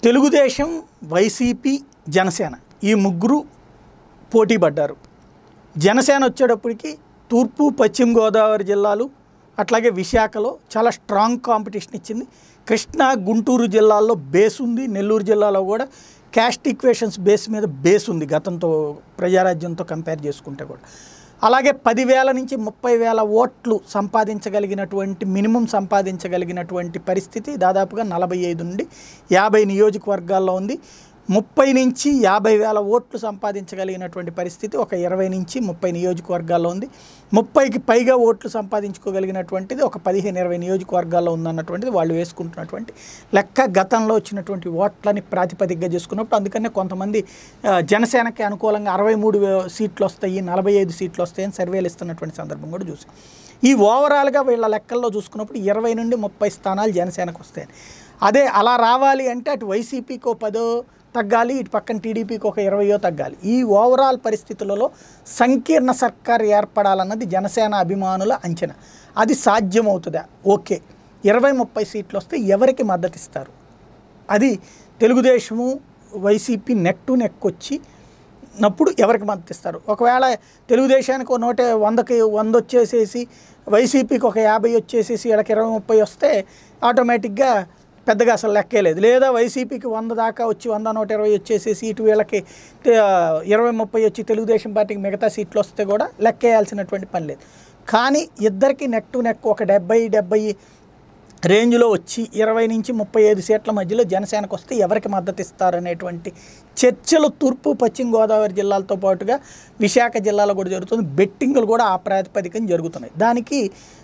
Telugu Desam, YCP, Janasena ఈ ముగ్గురు పోటీ పడ్డారు. జనసేన వచ్చేటప్పటికి తూర్పు, పశ్చిమ గోదావరి జిల్లాలు అట్లాగే విశాఖలో చాలా స్ట్రాంగ్ కాంపిటీషన్ ఇచ్చింది. కృష్ణా, గుంటూరు జిల్లాల్లో బేస్ ఉంది. నెల్లూరు జిల్లాలో కూడా క్యాస్ట్ ఈక్వేషన్స్ బేస్ మీద బేస్ ఉంది గతంతో, ప్రజారాజ్యంతో కంపేర్ చేసుకుంటే కూడా. అలాగే 10,000 నుంచి 30,000 ఓట్లు సంపాదించగలిగినటువంటి మినిమం సంపాదించగలిగినటువంటి పరిస్థితి దాదాపుగా 45 నుండి 50 నియోజకవర్గాల్లో ఉంది. 30 నుంచి 50,000 ఓట్లు సంపాదించగలిగినటువంటి పరిస్థితి ఒక 20 నుంచి 30 నియోజకవర్గాల్లో ఉంది. 30కి పైగా ఓట్లు సంపాదించుకోగలిగినటువంటిది ఒక 15-20 నియోజకవర్గాల్లో ఉందన్నటువంటిది వాళ్ళు వేసుకుంటున్నటువంటి లెక్క. గతంలో వచ్చినటువంటి ఓట్లని ప్రాతిపదికగా చేసుకున్నప్పుడు అందుకనే కొంతమంది జనసేనకి అనుకూలంగా 63 సీట్లు వస్తాయి, 45 సీట్లు వస్తాయని సర్వేలు ఇస్తున్నటువంటి సందర్భం కూడా చూసాం. ఈ ఓవరాల్గా వీళ్ళ లెక్కల్లో చూసుకున్నప్పుడు 20 నుండి 30 స్థానాలు జనసేనకు వస్తాయని. అదే అలా రావాలి అంటే అటు వైసీపీకి 10 తగ్గాలి, ఇటు పక్కన టీడీపీకి ఒక 20 తగ్గాలి. ఈ ఓవరాల్ పరిస్థితులలో సంకీర్ణ సర్కార్ ఏర్పడాలన్నది జనసేన అభిమానుల అంచనా. అది సాధ్యమవుతుందా? ఓకే, 20-30 సీట్లు వస్తే ఎవరికి మద్దతు ఇస్తారు? అది Telugu Desam, YCP neck to neck వచ్చినప్పుడు ఎవరికి మద్దతు ఇస్తారు? ఒకవేళ తెలుగుదేశానికి 100కి 100 వచ్చేసేసి వైసీపీకి ఒక 50 వచ్చేసేసి వీళ్ళకి 20-30 వస్తే ఆటోమేటిక్గా పెద్దగా అసలు లెక్కే లేదు. లేదా వైసీపీకి 100 దాకా వచ్చి 100-120 వచ్చేసేసి ఇటు వీళ్ళకి 20-30 వచ్చి తెలుగుదేశం పార్టీకి మిగతా సీట్లు వస్తే కూడా లెక్కేయాల్సినటువంటి పని లేదు. కానీ ఇద్దరికి నెక్ టు నెక్ ఒక 70-70 రేంజ్లో వచ్చి 20 నుంచి 35 సీట్ల మధ్యలో జనసేనకు వస్తే ఎవరికి మద్దతు ఇస్తారనేటువంటి చర్చలు తూర్పు, పశ్చిమ గోదావరి జిల్లాలతో పాటుగా విశాఖ జిల్లాలో కూడా జరుగుతుంది. బెట్టింగులు కూడా ఆ ప్రాతిపదికన జరుగుతున్నాయి. దానికి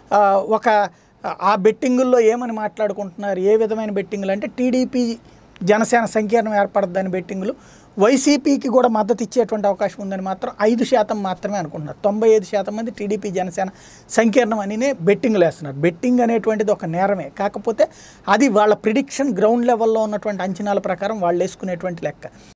ఆ బెట్టింగుల్లో ఏమని మాట్లాడుకుంటున్నారు? ఏ విధమైన బెట్టింగులు అంటే టీడీపీ జనసేన సంకీర్ణం ఏర్పడద్దని బెట్టింగులు, వైసీపీకి కూడా మద్దతు ఇచ్చేటువంటి అవకాశం ఉందని మాత్రం 5% మాత్రమే అనుకుంటున్నారు. 95% మంది టీడీపీ జనసేన సంకీర్ణం అనినే బెట్టింగులు వేస్తున్నారు. బెట్టింగ్ అనేటువంటిది ఒక నేరమే, కాకపోతే అది వాళ్ళ ప్రిడిక్షన్ గ్రౌండ్ లెవెల్లో ఉన్నటువంటి అంచనాల ప్రకారం వాళ్ళు వేసుకునేటువంటి లెక్క.